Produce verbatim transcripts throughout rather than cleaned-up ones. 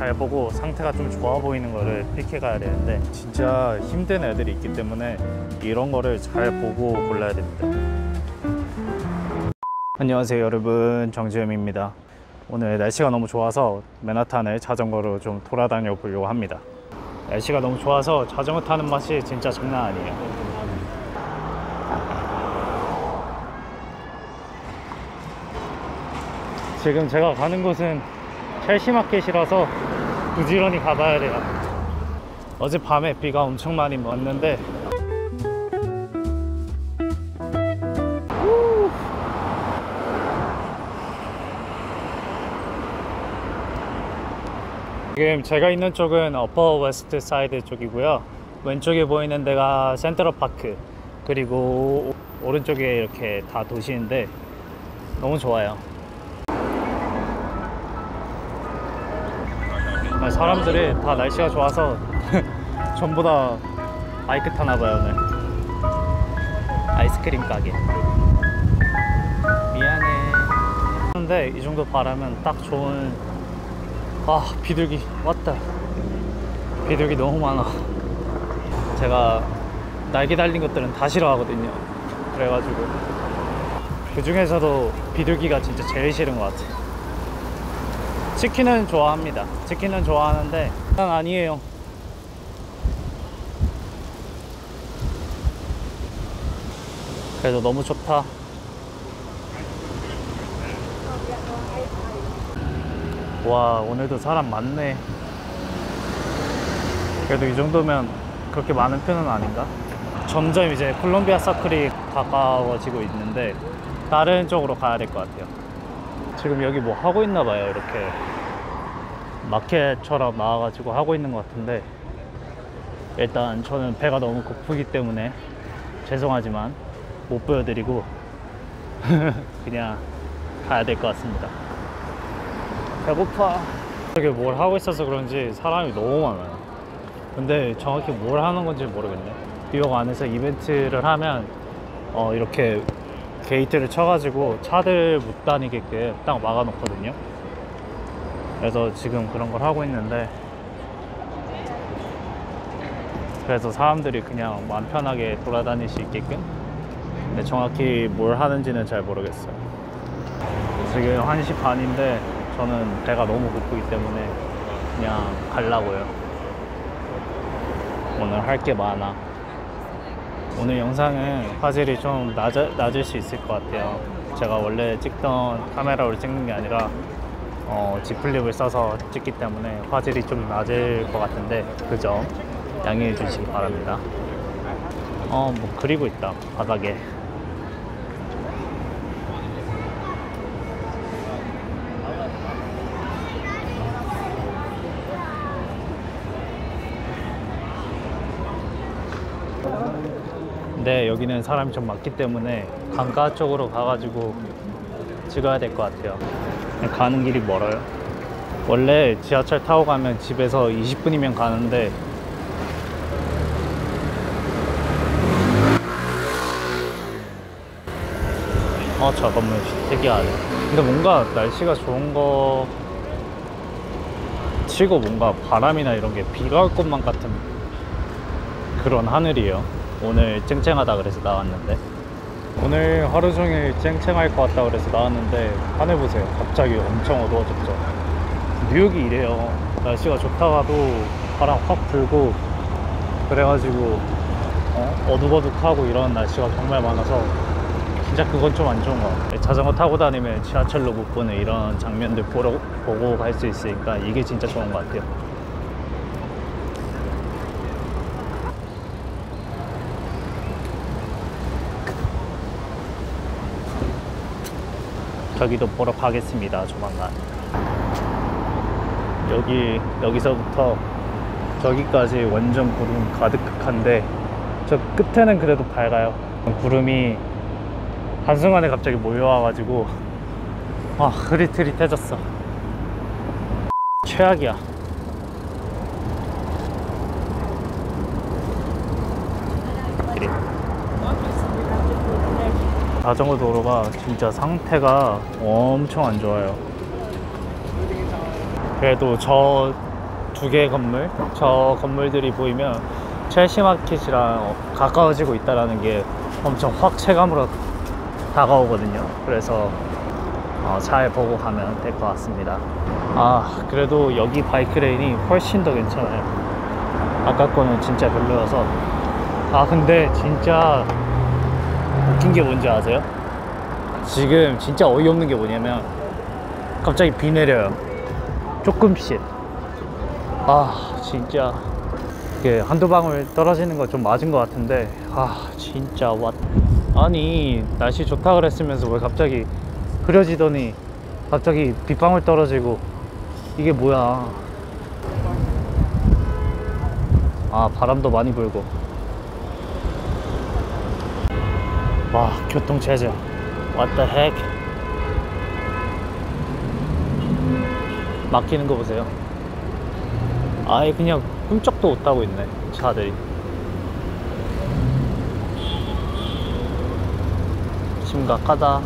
잘 보고 상태가 좀 좋아 보이는 거를 픽해 가야 되는데 진짜 힘든 애들이 있기 때문에 이런 거를 잘 보고 골라야 됩니다. 안녕하세요 여러분, 정지음입니다. 오늘 날씨가 너무 좋아서 맨하탄을 자전거로 좀 돌아다녀 보려고 합니다. 날씨가 너무 좋아서 자전거 타는 맛이 진짜 장난 아니에요. 지금 제가 가는 곳은 첼시 마켓이라서 부지런히 가봐야 돼요. 어젯밤에 비가 엄청 많이 왔는데 지금 제가 있는 쪽은 어퍼 웨스트 사이드 쪽이고요. 왼쪽에 보이는 데가 센트럴 파크, 그리고 오른쪽에 이렇게 다 도시인데 너무 좋아요. 사람들이 다 날씨가 좋아서 전부 다 바이크 타나봐요. 오늘 아이스크림 가게 미안해. 근데 이 정도 바라면 딱 좋은. 아, 비둘기 왔다. 비둘기 너무 많아. 제가 날개 달린 것들은 다 싫어하거든요. 그래가지고 그 중에서도 비둘기가 진짜 제일 싫은 것 같아. 치킨은 좋아합니다. 치킨은 좋아하는데 난 아니에요. 그래도 너무 좋다. 와, 오늘도 사람 많네. 그래도 이 정도면 그렇게 많은 편은 아닌가? 점점 이제 콜롬비아 서클이 가까워지고 있는데 다른 쪽으로 가야 될 것 같아요. 지금 여기 뭐 하고 있나 봐요. 이렇게 마켓처럼 나와가지고 하고 있는 것 같은데, 일단 저는 배가 너무 고프기 때문에 죄송하지만 못 보여드리고 그냥 가야 될 것 같습니다. 배고파. 여기 뭘 하고 있어서 그런지 사람이 너무 많아요. 근데 정확히 뭘 하는 건지 모르겠네. 뉴욕 안에서 이벤트를 하면 어 이렇게 게이트를 쳐가지고 차들 못 다니게끔 딱 막아 놓거든요. 그래서 지금 그런 걸 하고 있는데, 그래서 사람들이 그냥 마음 편하게 돌아다닐 수 있게끔. 근데 정확히 뭘 하는지는 잘 모르겠어요. 지금 한 시 반인데 저는 배가 너무 고프기 때문에 그냥 가려고요. 오늘 할 게 많아. 오늘 영상은 화질이 좀 낮아, 낮을 수 있을 것 같아요. 제가 원래 찍던 카메라로 찍는 게 아니라 어, G 플립을 써서 찍기 때문에 화질이 좀 낮을 것 같은데 그 점 양해해 주시기 바랍니다. 어, 뭐 그리고 있다, 바닥에. 네, 여기는 사람이 좀 많기 때문에 강가 쪽으로 가가지고 찍어야 될 것 같아요. 가는 길이 멀어요. 원래 지하철 타고 가면 집에서 이십 분이면 가는데 어 잠깐만, 특이하네. 근데 뭔가 날씨가 좋은 거 치고 뭔가 바람이나 이런 게 비가 올 것만 같은 그런 하늘이에요. 오늘 쨍쨍하다 그래서 나왔는데, 오늘 하루 종일 쨍쨍할 것 같다 그래서 나왔는데 하늘 보세요. 갑자기 엄청 어두워졌죠. 뉴욕이 이래요. 날씨가 좋다가도 바람 확 불고 그래가지고 어? 어둑어둑하고 이런 날씨가 정말 많아서 진짜 그건 좀 안 좋은 것 같아요. 자전거 타고 다니면 지하철로 못 보는 이런 장면들 보러, 보고 갈 수 있으니까 이게 진짜 좋은 것 같아요. 저기도 보러 가겠습니다, 조만간. 여기, 여기서부터 저기까지 완전 구름 가득한데 저 끝에는 그래도 밝아요. 구름이 한순간에 갑자기 몰려와가지고 아, 흐릿흐릿해졌어. 최악이야. 자전거 도로가 진짜 상태가 엄청 안 좋아요. 그래도 저 두 개의 건물, 저 건물들이 보이면 첼시 마켓이랑 가까워지고 있다는 게 엄청 확 체감으로 다가오거든요. 그래서 어, 잘 보고 가면 될 것 같습니다. 아, 그래도 여기 바이크 레인이 훨씬 더 괜찮아요. 아까 거는 진짜 별로여서. 아, 근데 진짜 웃긴 게 뭔지 아세요? 지금 진짜 어이없는 게 뭐냐면 갑자기 비 내려요. 조금씩. 아, 진짜 이게 한두 방울 떨어지는 거 좀 맞은 것 같은데, 아 진짜 와. 아니 날씨 좋다 그랬으면서 왜 갑자기 흐려지더니 갑자기 빗방울 떨어지고, 이게 뭐야. 아, 바람도 많이 불고. 와, 교통 체증. What the heck. 막히는 거 보세요. 아예 그냥 흠쩍도 못 타고 있네, 차들이. 심각하다.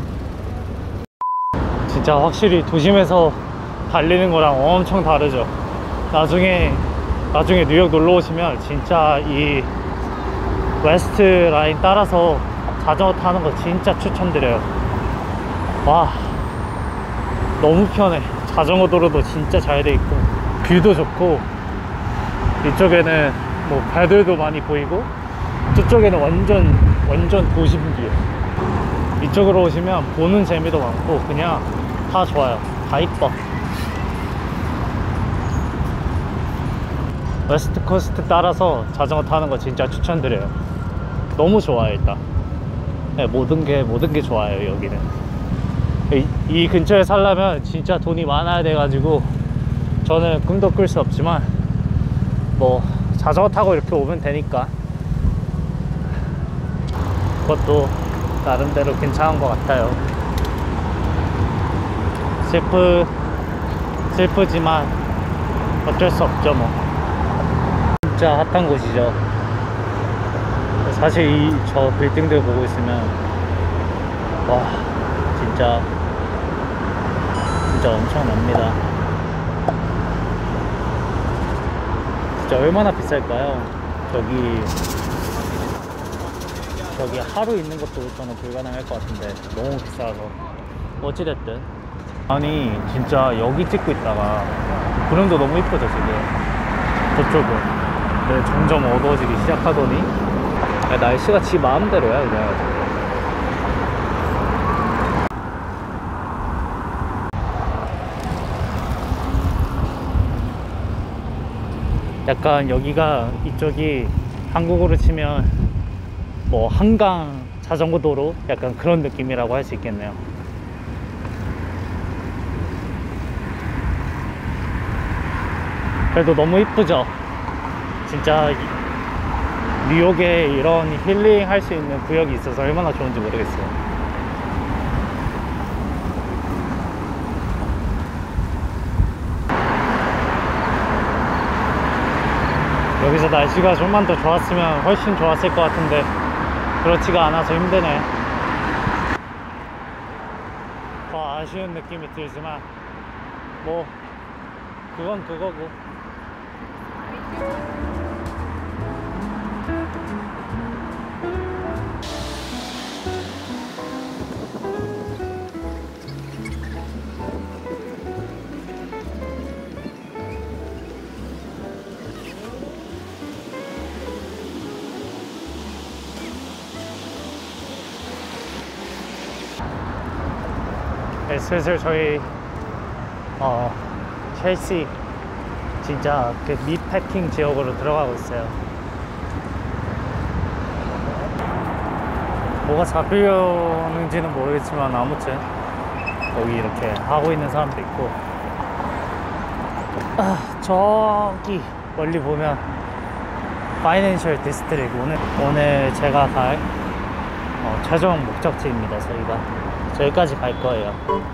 진짜 확실히 도심에서 달리는 거랑 엄청 다르죠. 나중에 나중에 뉴욕 놀러 오시면 진짜 이 웨스트 라인 따라서 자전거 타는 거 진짜 추천드려요. 와, 너무 편해. 자전거 도로도 진짜 잘 돼 있고 뷰도 좋고, 이쪽에는 뭐 배들도 많이 보이고, 저쪽에는 완전 완전 도심뷰. 이쪽으로 오시면 보는 재미도 많고 그냥 다 좋아요. 다 이뻐. 웨스트 코스트 따라서 자전거 타는 거 진짜 추천드려요. 너무 좋아요. 일단 네, 모든 게 모든 게 좋아요. 여기는 이, 이 근처에 살려면 진짜 돈이 많아야 돼 가지고 저는 꿈도 꿀 수 없지만 뭐 자전거 타고 이렇게 오면 되니까 그것도 나름대로 괜찮은 것 같아요. 슬프 슬프지만 어쩔 수 없죠 뭐. 진짜 핫한 곳이죠. 사실 이 저 빌딩들 보고 있으면 와, 진짜 진짜 엄청납니다. 진짜 얼마나 비쌀까요? 저기 저기 하루 있는 것도 저는 불가능할 것 같은데 너무 비싸서. 어찌됐든 아니 진짜 여기 찍고 있다가 구름도 너무 이쁘죠 지금 저쪽은. 네, 점점 어두워지기 시작하더니 날씨가 지 마음대로야 그냥. 약간 여기가 이쪽이 한국으로 치면 뭐 한강 자전거 도로 약간 그런 느낌이라고 할 수 있겠네요. 그래도 너무 이쁘죠. 진짜 뉴욕에 이런 힐링 할 수 있는 구역이 있어서 얼마나 좋은지 모르겠어요. 여기서 날씨가 좀만 더 좋았으면 훨씬 좋았을 것 같은데 그렇지가 않아서 힘드네. 더 아쉬운 느낌이 들지만 뭐 그건 그거고. 네, 슬슬 저희 어, 첼시 진짜 그 미패킹 지역으로 들어가고 있어요. 뭐가 잡히려는지는 모르겠지만 아무튼 여기 이렇게 하고 있는 사람도 있고, 아, 저기 멀리 보면 파이낸셜 디스트릭, 오늘 오늘 제가 갈 어, 최종 목적지입니다. 저희가 저기까지 갈 거예요.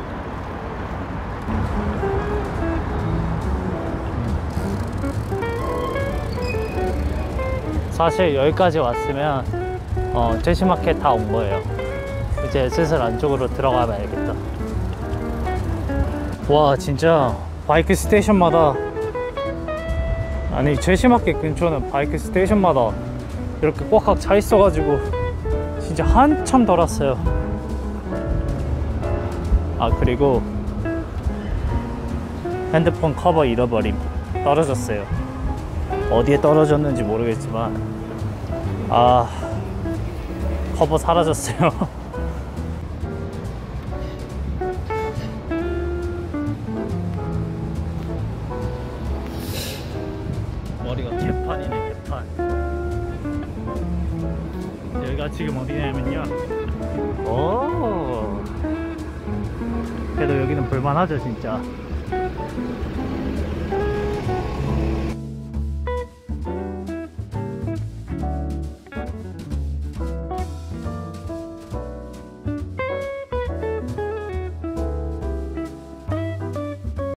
사실 여기까지 왔으면 어, 첼시마켓 다 온 거예요. 이제 슬슬 안쪽으로 들어가 봐야겠다. 와, 진짜 바이크 스테이션마다 아니 최시마켓 근처는 바이크 스테이션마다 이렇게 꽉꽉 차 있어가지고 진짜 한참 돌았어요. 아 그리고 핸드폰 커버 잃어버림. 떨어졌어요. 어디에 떨어졌는지 모르겠지만 아 커버 사라졌어요. 머리가 개판이네 개판. 여기가 지금 어디냐면요, 오 그래도 여기는 볼만하죠 진짜.